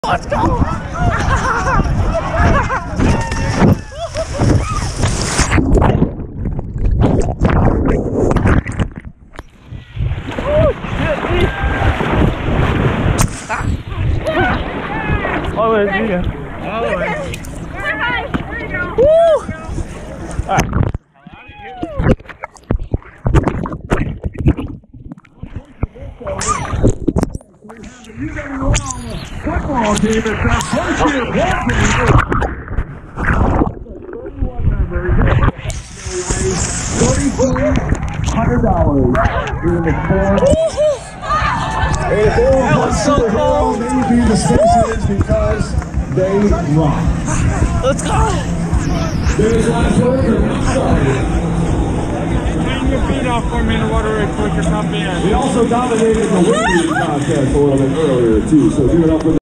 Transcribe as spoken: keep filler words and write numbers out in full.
Let's go! Always, yeah. Always. We're high. There you go. Woo! Alright. Football team is the first year walking. thirty-two hundred dollars in the form. That was so cool. They would be the Spaces because they rock. Let's go. There's last word. Hang your feet off for me in the water real quick or something. We also dominated the weight contest a little bit earlier too, so give it up for